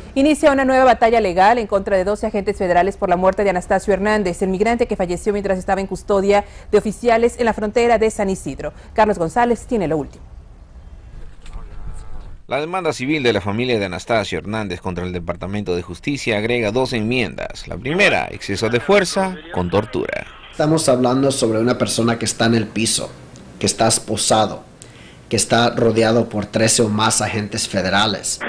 Inicia una nueva batalla legal en contra de 12 agentes federales por la muerte de Anastasio Hernández, el migrante que falleció mientras estaba en custodia de oficiales en la frontera de San Isidro. Carlos González tiene lo último. La demanda civil de la familia de Anastasio Hernández contra el Departamento de Justicia agrega 2 enmiendas. La primera, exceso de fuerza con tortura. Estamos hablando sobre una persona que está en el piso, que está esposado, que está rodeado por 13 o más agentes federales.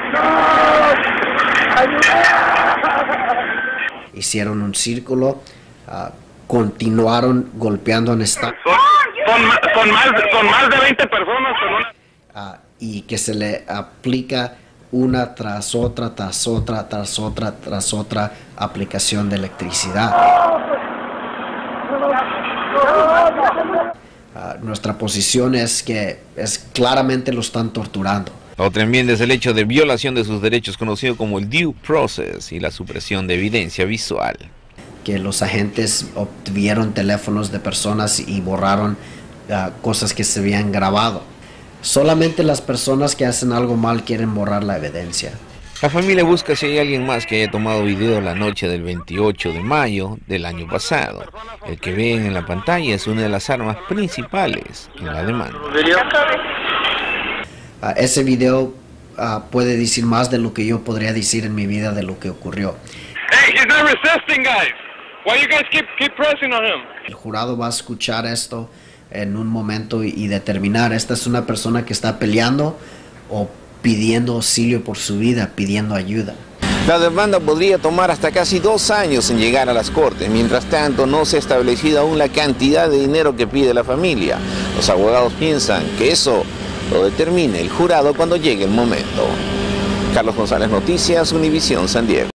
Hicieron un círculo, continuaron golpeando a Anastasio. Con más de 20 personas. Y que se le aplica una tras otra, tras otra, tras otra, tras otra aplicación de electricidad. Nuestra posición es que claramente lo están torturando. La otra enmienda es el hecho de violación de sus derechos conocido como el due process y la supresión de evidencia visual. Que los agentes obtuvieron teléfonos de personas y borraron cosas que se habían grabado. Solamente las personas que hacen algo mal quieren borrar la evidencia. La familia busca si hay alguien más que haya tomado video la noche del 28 de mayo del año pasado. El que ven en la pantalla es una de las armas principales en la demanda. Ese video puede decir más de lo que yo podría decir en mi vida de lo que ocurrió. Hey, he's not resisting, guys. Why you guys keep pressing on him? El jurado va a escuchar esto en un momento y determinar, esta es una persona que está peleando o pidiendo auxilio por su vida, pidiendo ayuda. La demanda podría tomar hasta casi 2 años en llegar a las cortes. Mientras tanto, no se ha establecido aún la cantidad de dinero que pide la familia. Los abogados piensan que eso lo determine el jurado cuando llegue el momento. Carlos González, Noticias, Univisión, San Diego.